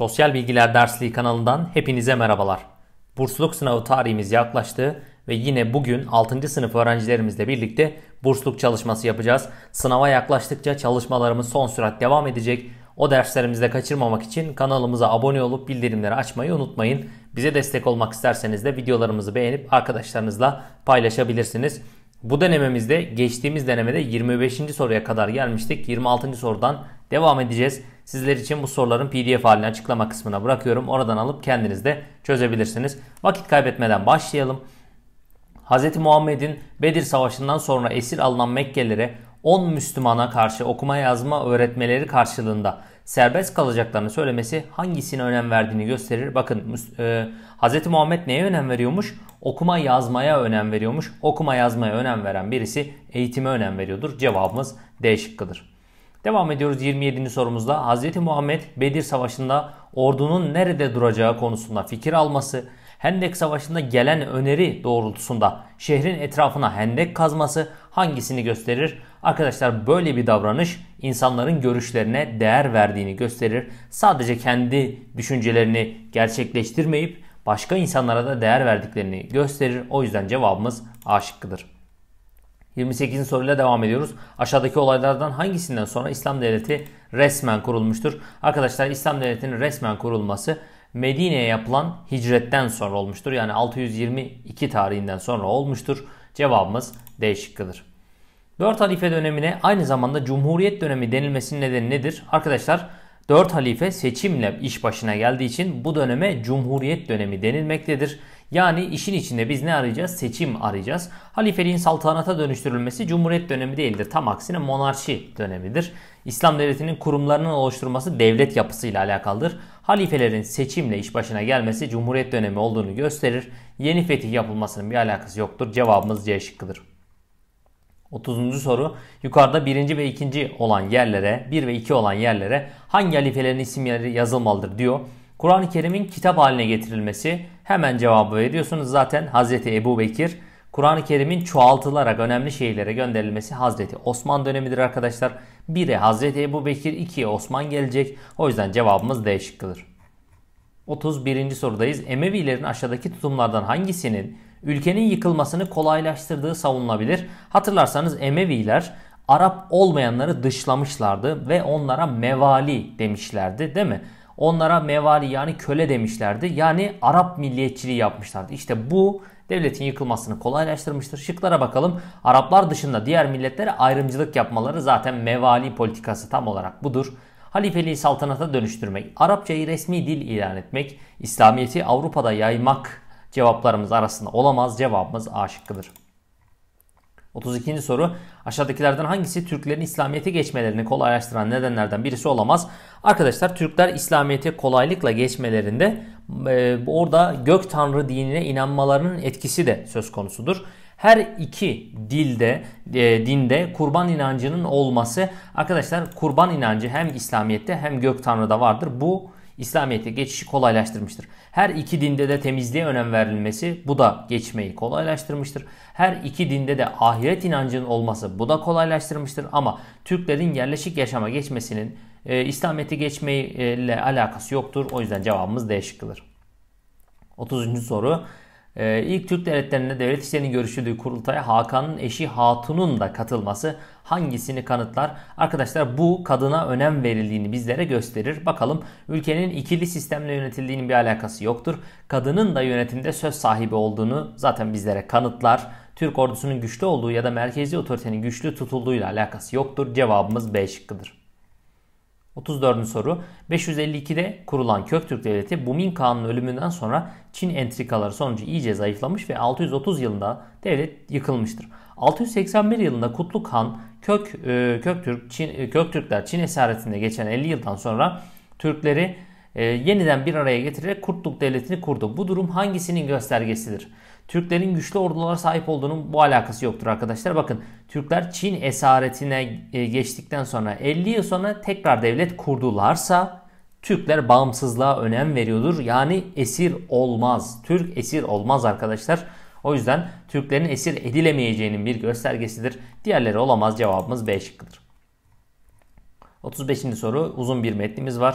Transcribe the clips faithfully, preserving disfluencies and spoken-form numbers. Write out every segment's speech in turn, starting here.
Sosyal Bilgiler Dersliği kanalından hepinize merhabalar. Bursluluk sınavı tarihimiz yaklaştı ve yine bugün altıncı sınıf öğrencilerimizle birlikte bursluluk çalışması yapacağız. Sınava yaklaştıkça çalışmalarımız son sürat devam edecek. O derslerimizi de kaçırmamak için kanalımıza abone olup bildirimleri açmayı unutmayın. Bize destek olmak isterseniz de videolarımızı beğenip arkadaşlarınızla paylaşabilirsiniz. Bu denememizde geçtiğimiz denemede yirmi beşinci soruya kadar gelmiştik. yirmi altıncı sorudan devam edeceğiz. Sizler için bu soruların P D F halini açıklama kısmına bırakıyorum. Oradan alıp kendiniz de çözebilirsiniz. Vakit kaybetmeden başlayalım. Hz. Muhammed'in Bedir Savaşı'ndan sonra esir alınan Mekkelilere on Müslümana karşı okuma yazma öğretmeleri karşılığında serbest kalacaklarını söylemesi hangisine önem verdiğini gösterir. Bakın e, Hz. Muhammed neye önem veriyormuş? Okuma yazmaya önem veriyormuş. Okuma yazmaya önem veren birisi eğitime önem veriyordur. Cevabımız D şıkkıdır. Devam ediyoruz yirmi yedinci sorumuzda. Hz. Muhammed Bedir Savaşı'nda ordunun nerede duracağı konusunda fikir alması, Hendek Savaşı'nda gelen öneri doğrultusunda şehrin etrafına hendek kazması hangisini gösterir? Arkadaşlar böyle bir davranış insanların görüşlerine değer verdiğini gösterir. Sadece kendi düşüncelerini gerçekleştirmeyip başka insanlara da değer verdiklerini gösterir. O yüzden cevabımız A şıkkıdır. yirmi sekizinci soruyla devam ediyoruz. Aşağıdaki olaylardan hangisinden sonra İslam Devleti resmen kurulmuştur? Arkadaşlar İslam Devleti'nin resmen kurulması Medine'ye yapılan hicretten sonra olmuştur. Yani altı yüz yirmi iki tarihinden sonra olmuştur. Cevabımız D şıkkıdır. dört halife dönemine aynı zamanda Cumhuriyet dönemi denilmesinin nedeni nedir? Arkadaşlar dört halife seçimle iş başına geldiği için bu döneme Cumhuriyet dönemi denilmektedir. Yani işin içinde biz ne arayacağız? Seçim arayacağız. Halifeliğin saltanata dönüştürülmesi Cumhuriyet dönemi değildir. Tam aksine monarşi dönemidir. İslam devletinin kurumlarının oluşturulması devlet yapısıyla alakalıdır. Halifelerin seçimle iş başına gelmesi Cumhuriyet dönemi olduğunu gösterir. Yeni fetih yapılmasının bir alakası yoktur. Cevabımız C şıkkıdır. otuzuncu soru. Yukarıda birinci ve ikinci olan yerlere, bir ve iki olan yerlere hangi halifelerin isimleri yazılmalıdır diyor. Kur'an-ı Kerim'in kitap haline getirilmesi, hemen cevabı veriyorsunuz zaten Hazreti Ebu Bekir. Kur'an-ı Kerim'in çoğaltılarak önemli şehirlere gönderilmesi Hazreti Osman dönemidir arkadaşlar. bire Hazreti Ebu Bekir, ikiye Osman gelecek. O yüzden cevabımız D şıkkıdır. otuz birinci sorudayız. Emevilerin aşağıdaki tutumlardan hangisinin ülkenin yıkılmasını kolaylaştırdığı savunulabilir? Hatırlarsanız Emeviler Arap olmayanları dışlamışlardı ve onlara mevali demişlerdi, değil mi? Onlara mevali yani köle demişlerdi. Yani Arap milliyetçiliği yapmışlardı. İşte bu devletin yıkılmasını kolaylaştırmıştır. Şıklara bakalım. Araplar dışında diğer milletlere ayrımcılık yapmaları zaten mevali politikası tam olarak budur. Halifeliği saltanata dönüştürmek, Arapçayı resmi dil ilan etmek, İslamiyet'i Avrupa'da yaymak cevaplarımız arasında olamaz. Cevabımız A şıkkıdır. otuz ikinci soru. Aşağıdakilerden hangisi Türklerin İslamiyet'e geçmelerini kolaylaştıran nedenlerden birisi olamaz? Arkadaşlar Türkler İslamiyet'e kolaylıkla geçmelerinde e, orada gök tanrı dinine inanmalarının etkisi de söz konusudur. Her iki dilde, e, dinde kurban inancının olması, arkadaşlar kurban inancı hem İslamiyet'te hem gök tanrıda vardır. Bu İslamiyet'e geçişi kolaylaştırmıştır. Her iki dinde de temizliğe önem verilmesi bu da geçmeyi kolaylaştırmıştır. Her iki dinde de ahiret inancının olması bu da kolaylaştırmıştır. Ama Türklerin yerleşik yaşama geçmesinin e, İslamiyet'e geçmeyle alakası yoktur. O yüzden cevabımız D şıkkıdır. otuzuncu soru. Ee, ilk Türk devletlerinde devlet işlerinin görüşüldüğü kurultaya Hakan'ın eşi Hatun'un da katılması hangisini kanıtlar? Arkadaşlar bu kadına önem verildiğini bizlere gösterir. Bakalım ülkenin ikili sistemle yönetildiğinin bir alakası yoktur. Kadının da yönetimde söz sahibi olduğunu zaten bizlere kanıtlar. Türk ordusunun güçlü olduğu ya da merkezi otoritenin güçlü tutulduğuyla alakası yoktur. Cevabımız B şıkkıdır. otuz dördüncü soru. beş yüz elli ikide kurulan Köktürk Devleti Bumin Kağan'ın ölümünden sonra Çin entrikaları sonucu iyice zayıflamış ve altı yüz otuz yılında devlet yıkılmıştır. altı yüz seksen bir yılında Kutluk Han Kök, e, Köktürk, Çin, e, Köktürkler Çin esaretinde geçen elli yıldan sonra Türkleri e, yeniden bir araya getirerek Kurtluk Devleti'ni kurdu. Bu durum hangisinin göstergesidir? Türklerin güçlü ordulara sahip olduğunun bu alakası yoktur arkadaşlar. Bakın Türkler Çin esaretine geçtikten sonra elli yıl sonra tekrar devlet kurdularsa Türkler bağımsızlığa önem veriyordur. Yani esir olmaz. Türk esir olmaz arkadaşlar. O yüzden Türklerin esir edilemeyeceğinin bir göstergesidir. Diğerleri olamaz. Cevabımız B şıkkıdır. otuz beşinci soru. Uzun bir metnimiz var.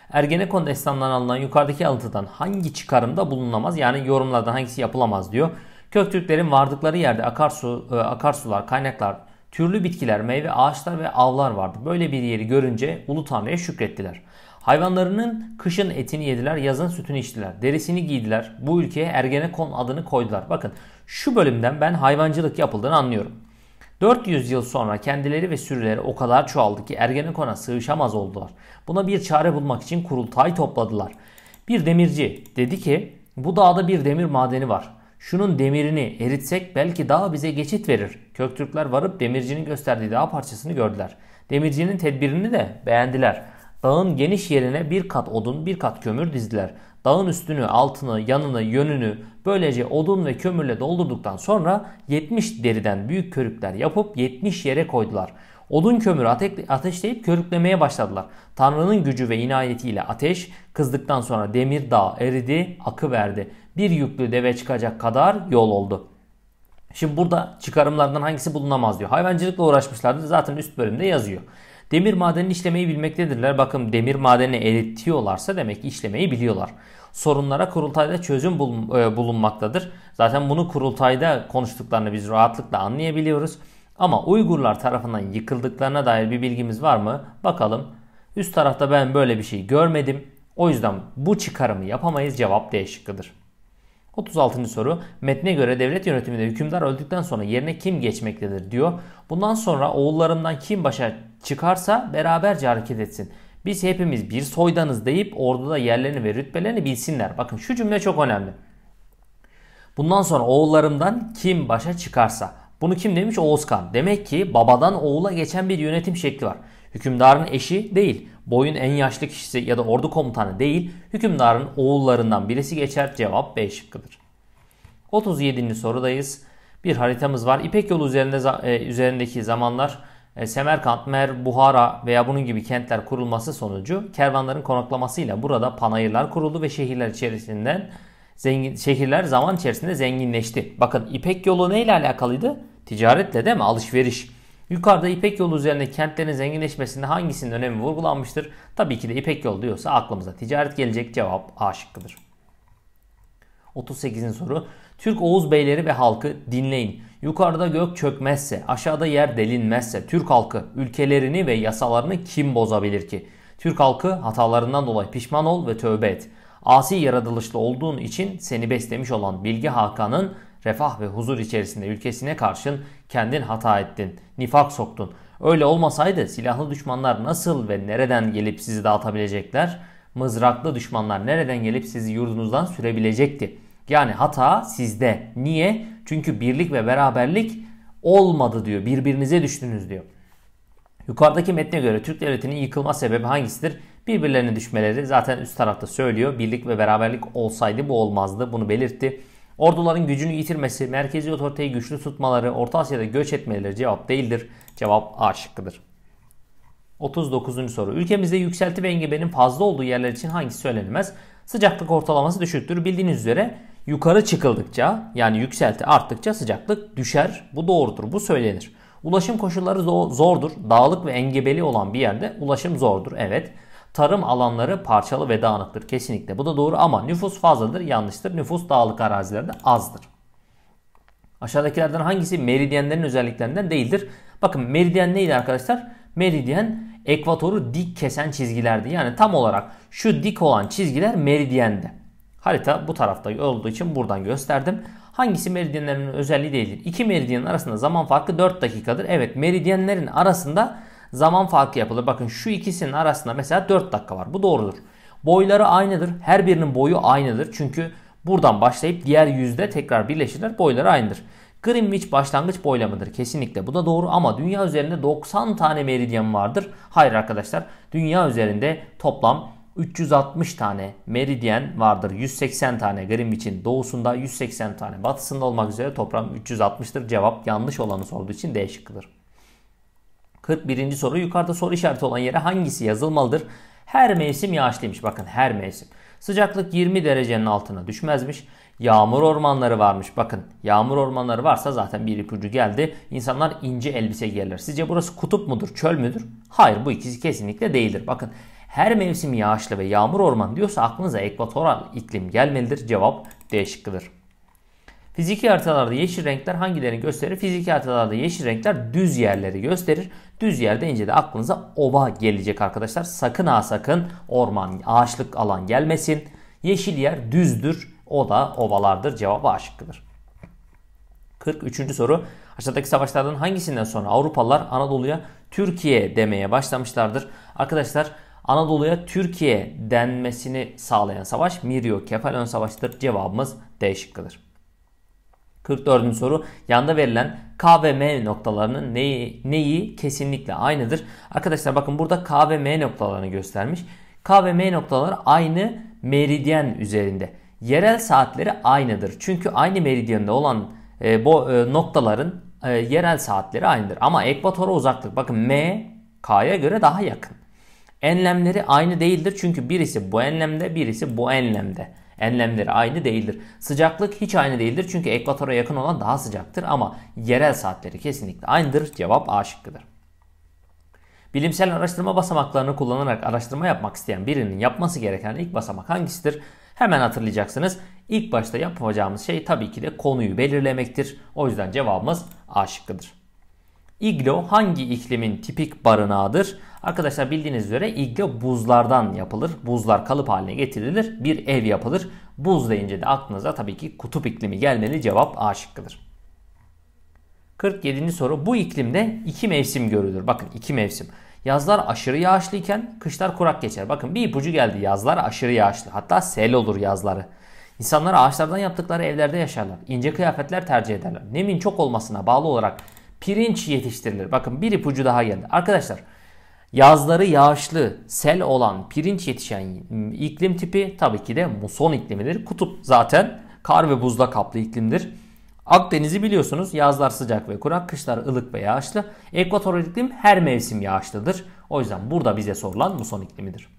Ergenekon destanından alınan yukarıdaki alıntıdan hangi çıkarımda bulunamaz, yani yorumlardan hangisi yapılamaz diyor. Köktürklerin vardıkları yerde akarsu, akarsular, kaynaklar, türlü bitkiler, meyve, ağaçlar ve avlar vardı. Böyle bir yeri görünce Ulu Tanrı'ya şükrettiler. Hayvanlarının kışın etini yediler, yazın sütünü içtiler. Derisini giydiler. Bu ülkeye Ergenekon adını koydular. Bakın şu bölümden ben hayvancılık yapıldığını anlıyorum. dört yüz yıl sonra kendileri ve sürüleri o kadar çoğaldı ki Ergenekon'a sığışamaz oldular. Buna bir çare bulmak için kurultay topladılar. Bir demirci dedi ki bu dağda bir demir madeni var. Şunun demirini eritsek belki dağ bize geçit verir. Köktürkler varıp demircinin gösterdiği dağ parçasını gördüler. Demircinin tedbirini de beğendiler. Dağın geniş yerine bir kat odun, bir kat kömür dizdiler. Dağın üstünü, altını, yanını, yönünü böylece odun ve kömürle doldurduktan sonra yetmiş deriden büyük körükler yapıp yetmiş yere koydular. Odun kömürü ateşleyip körüklemeye başladılar. Tanrı'nın gücü ve inayetiyle ateş kızdıktan sonra demir dağ eridi, akıverdi. Bir yüklü deve çıkacak kadar yol oldu. Şimdi burada çıkarımlardan hangisi bulunamaz diyor. Hayvancılıkla uğraşmışlardı, zaten üst bölümde yazıyor. Demir madenini işlemeyi bilmektedirler. Bakın demir madenini eritiyorlarsa demek ki işlemeyi biliyorlar. Sorunlara kurultayda çözüm bulunmaktadır. Zaten bunu kurultayda konuştuklarını biz rahatlıkla anlayabiliyoruz. Ama Uygurlar tarafından yıkıldıklarına dair bir bilgimiz var mı? Bakalım. Üst tarafta ben böyle bir şey görmedim. O yüzden bu çıkarımı yapamayız. Cevap D şıkkıdır. otuz altıncı soru. Metne göre devlet yönetiminde hükümdar öldükten sonra yerine kim geçmektedir diyor. Bundan sonra oğullarımdan kim başa çıkarsa beraberce hareket etsin. Biz hepimiz bir soydanız deyip orduda yerlerini ve rütbelerini bilsinler. Bakın şu cümle çok önemli. Bundan sonra oğullarımdan kim başa çıkarsa. Bunu kim demiş? Oğuzkan. Demek ki babadan oğula geçen bir yönetim şekli var. Hükümdarın eşi değil, boyun en yaşlı kişisi ya da ordu komutanı değil, hükümdarın oğullarından birisi geçer. Cevap B şıkkıdır. otuz yedinci sorudayız. Bir haritamız var. İpek yolu üzerinde, e, üzerindeki zamanlar e, Semerkant, Mer, Buhara veya bunun gibi kentler kurulması sonucu kervanların konaklamasıyla burada panayırlar kuruldu ve şehirler içerisinden zengin, şehirler zaman içerisinde zenginleşti. Bakın İpek yolu neyle alakalıydı? Ticaretle, değil mi? Alışveriş. Yukarıda İpek yolu üzerinde kentlerin zenginleşmesinde hangisinin önemi vurgulanmıştır? Tabii ki de İpek yolu diyorsa aklımıza ticaret gelecek. Cevap A şıkkıdır. otuz sekizinci soru. Türk Oğuz beyleri ve halkı dinleyin. Yukarıda gök çökmezse, aşağıda yer delinmezse Türk halkı ülkelerini ve yasalarını kim bozabilir ki? Türk halkı hatalarından dolayı pişman ol ve tövbe et. Asi yaratılışlı olduğun için seni beslemiş olan Bilge Hakan'ın refah ve huzur içerisinde ülkesine karşın kendin hata ettin, nifak soktun. Öyle olmasaydı silahlı düşmanlar nasıl ve nereden gelip sizi dağıtabilecekler? Mızraklı düşmanlar nereden gelip sizi yurdunuzdan sürebilecekti? Yani hata sizde. Niye? Çünkü birlik ve beraberlik olmadı diyor. Birbirinize düştünüz diyor. Yukarıdaki metne göre Türk devletinin yıkılma sebebi hangisidir? Birbirlerine düşmeleri, zaten üst tarafta söylüyor. Birlik ve beraberlik olsaydı bu olmazdı. Bunu belirtti. Orduların gücünü yitirmesi, merkezi otoriteyi güçlü tutmaları, Orta Asya'da göç etmeleri cevap değildir. Cevap A şıkkıdır. otuz dokuzuncu soru. Ülkemizde yükselti ve engebenin fazla olduğu yerler için hangisi söylenilmez? Sıcaklık ortalaması düşüktür. Bildiğiniz üzere yukarı çıkıldıkça, yani yükselti arttıkça sıcaklık düşer. Bu doğrudur. Bu söylenir. Ulaşım koşulları zordur. Dağlık ve engebeli olan bir yerde ulaşım zordur. Evet. Tarım alanları parçalı ve dağınıktır. Kesinlikle bu da doğru ama nüfus fazladır. Yanlıştır. Nüfus dağlık arazilerde azdır. Aşağıdakilerden hangisi meridyenlerin özelliklerinden değildir? Bakın meridyen neydi arkadaşlar? Meridyen ekvatoru dik kesen çizgilerdi. Yani tam olarak şu dik olan çizgiler meridyendi. Harita bu tarafta olduğu için buradan gösterdim. Hangisi meridyenlerin özelliği değildir? İki meridyenin arasında zaman farkı dört dakikadır. Evet, meridyenlerin arasında zaman farkı yapılır. Bakın şu ikisinin arasında mesela dört dakika var. Bu doğrudur. Boyları aynıdır. Her birinin boyu aynıdır. Çünkü buradan başlayıp diğer yüzde tekrar birleşirler. Boyları aynıdır. Greenwich başlangıç boylamıdır. Kesinlikle bu da doğru ama dünya üzerinde doksan tane meridyen vardır. Hayır arkadaşlar. Dünya üzerinde toplam üç yüz altmış tane meridyen vardır. yüz seksen tane Greenwich'in doğusunda, yüz seksen tane batısında olmak üzere toplam üç yüz altmıştır. Cevap yanlış olanı sorduğu için D şıkkıdır. kırk birinci soru. Yukarıda soru işareti olan yere hangisi yazılmalıdır? Her mevsim yağışlıymış. Bakın her mevsim. Sıcaklık yirmi derecenin altına düşmezmiş. Yağmur ormanları varmış. Bakın yağmur ormanları varsa zaten bir ipucu geldi. İnsanlar ince elbise giyerler. Sizce burası kutup mudur, çöl müdür? Hayır, bu ikisi kesinlikle değildir. Bakın Her mevsim yağışlı ve yağmur ormanı diyorsa aklınıza ekvatoral iklim gelmelidir. Cevap D şıkkıdır. Fiziki haritalarda yeşil renkler hangilerini gösterir? Fiziki haritalarda yeşil renkler düz yerleri gösterir. Düz yer deyince de aklınıza ova gelecek arkadaşlar. Sakın ha sakın orman, ağaçlık alan gelmesin. Yeşil yer düzdür. O da ovalardır. Cevap A şıkkıdır. kırk üçüncü soru. Aşağıdaki savaşlardan hangisinden sonra Avrupalılar Anadolu'ya Türkiye demeye başlamışlardır? Arkadaşlar Anadolu'ya Türkiye denmesini sağlayan savaş Miryo-Kefalon Savaşı'dır. Cevabımız D şıkkıdır. kırk dördüncü soru. Yanda verilen K ve M noktalarının neyi, neyi kesinlikle aynıdır? Arkadaşlar bakın burada K ve M noktalarını göstermiş. K ve M noktaları aynı meridyen üzerinde. Yerel saatleri aynıdır. Çünkü aynı meridyende olan e, bu e, noktaların e, yerel saatleri aynıdır. Ama ekvatora uzaklık. Bakın M K'ya göre daha yakın. Enlemleri aynı değildir. Çünkü birisi bu enlemde, birisi bu enlemde. Enlemleri aynı değildir. Sıcaklık hiç aynı değildir. Çünkü ekvatora yakın olan daha sıcaktır. Ama yerel saatleri kesinlikle aynıdır. Cevap A şıkkıdır. Bilimsel araştırma basamaklarını kullanarak araştırma yapmak isteyen birinin yapması gereken ilk basamak hangisidir? Hemen hatırlayacaksınız. İlk başta yapacağımız şey tabii ki de konuyu belirlemektir. O yüzden cevabımız A şıkkıdır. İglo hangi iklimin tipik barınağıdır? Arkadaşlar bildiğiniz üzere iglo buzlardan yapılır. Buzlar kalıp haline getirilir. Bir ev yapılır. Buz deyince de aklınıza tabii ki kutup iklimi gelmeli. Cevap A şıkkıdır. kırk yedinci soru. Bu iklimde iki mevsim görülür. Bakın iki mevsim. Yazlar aşırı yağışlıyken kışlar kurak geçer. Bakın bir ipucu geldi. Yazlar aşırı yağışlı. Hatta sel olur yazları. İnsanlar ağaçlardan yaptıkları evlerde yaşarlar. İnce kıyafetler tercih ederler. Nemin çok olmasına bağlı olarak pirinç yetiştirilir. Bakın bir ipucu daha geldi. Arkadaşlar yazları yağışlı, sel olan, pirinç yetişen iklim tipi tabii ki de muson iklimidir. Kutup zaten kar ve buzla kaplı iklimdir. Akdeniz'i biliyorsunuz, yazlar sıcak ve kurak, kışlar ılık ve yağışlı. Ekvatoral iklim her mevsim yağışlıdır. O yüzden burada bize sorulan muson iklimidir.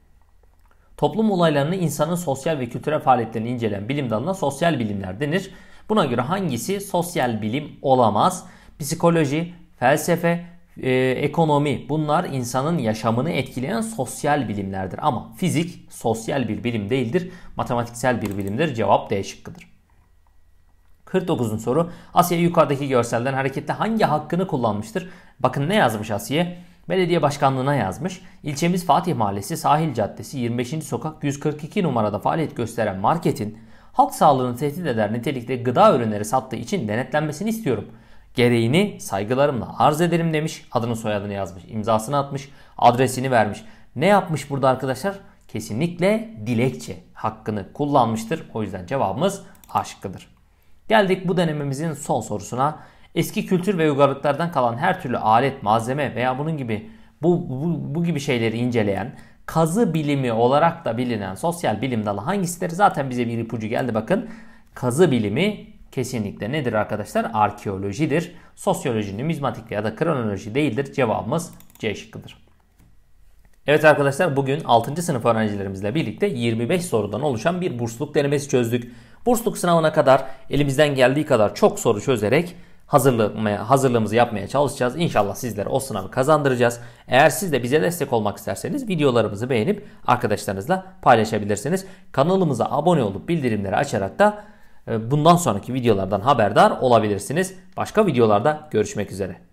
Toplum olaylarını, insanın sosyal ve kültürel faaliyetlerini inceleyen bilim dalına sosyal bilimler denir. Buna göre hangisi sosyal bilim olamaz? Psikoloji, felsefe, e, ekonomi, bunlar insanın yaşamını etkileyen sosyal bilimlerdir. Ama fizik sosyal bir bilim değildir, matematiksel bir bilimdir. Cevap D şıkkıdır. kırk dokuzuncu soru. Asiye yukarıdaki görselden hareketle hangi hakkını kullanmıştır? Bakın ne yazmış Asiye? Belediye başkanlığına yazmış. İlçemiz Fatih Mahallesi Sahil Caddesi yirmi beşinci sokak yüz kırk iki numarada faaliyet gösteren marketin halk sağlığını tehdit eder nitelikte gıda ürünleri sattığı için denetlenmesini istiyorum. Gereğini saygılarımla arz ederim demiş. Adını soyadını yazmış. İmzasını atmış. Adresini vermiş. Ne yapmış burada arkadaşlar? Kesinlikle dilekçe hakkını kullanmıştır. O yüzden cevabımız A şıkkıdır. Geldik bu denememizin son sorusuna. Eski kültür ve uygarlıklardan kalan her türlü alet, malzeme veya bunun gibi bu, bu, bu gibi şeyleri inceleyen, kazı bilimi olarak da bilinen sosyal bilim dalı hangisidir? Zaten bize bir ipucu geldi bakın. Kazı bilimi kesinlikle nedir arkadaşlar? Arkeolojidir. Sosyoloji, numizmatik ya da kronoloji değildir. Cevabımız C şıkkıdır. Evet arkadaşlar, bugün altıncı sınıf öğrencilerimizle birlikte yirmi beş sorudan oluşan bir bursluluk denemesi çözdük. Bursluluk sınavına kadar elimizden geldiği kadar çok soru çözerek hazırlığımızı yapmaya çalışacağız. İnşallah sizlere o sınavı kazandıracağız. Eğer siz de bize destek olmak isterseniz videolarımızı beğenip arkadaşlarınızla paylaşabilirsiniz. Kanalımıza abone olup bildirimleri açarak da bundan sonraki videolardan haberdar olabilirsiniz. Başka videolarda görüşmek üzere.